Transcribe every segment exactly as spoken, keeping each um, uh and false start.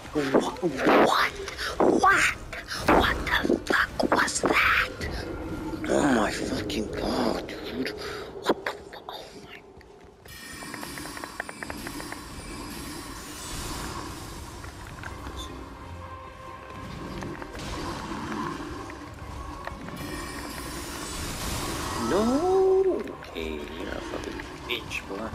What? What? What? What the fuck was that? Oh my fucking god, dude. What the fuck? Oh my. No. Okay, you're a fucking bitch, boy.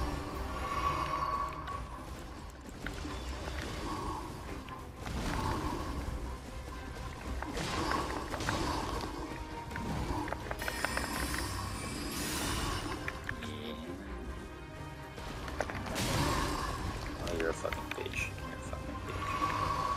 Oh, you're a fucking bitch. You're a fucking bitch.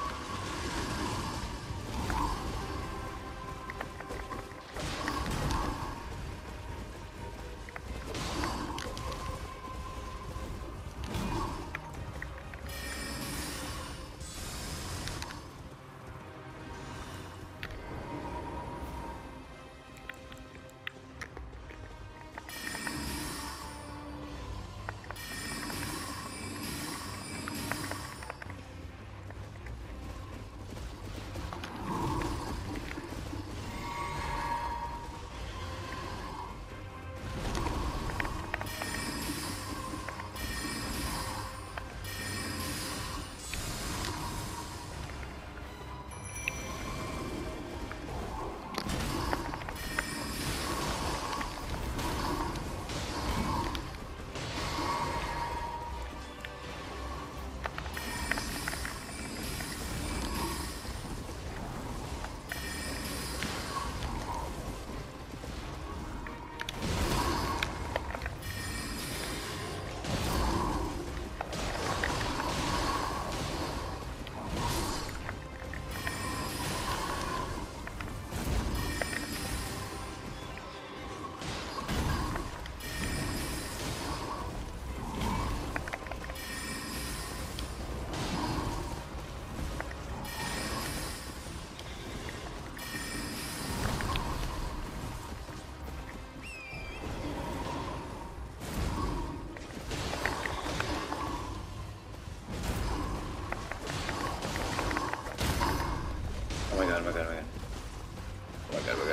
Oh my god, oh my god, oh my god. Oh my god,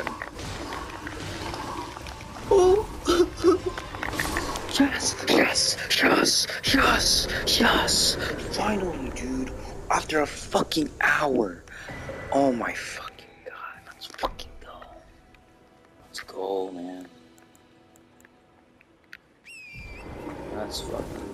oh my god. Oh! Yes, yes, yes, yes, yes! Finally, dude. After a fucking hour. Oh my fucking god. Let's fucking go. Let's go, man. Let's fucking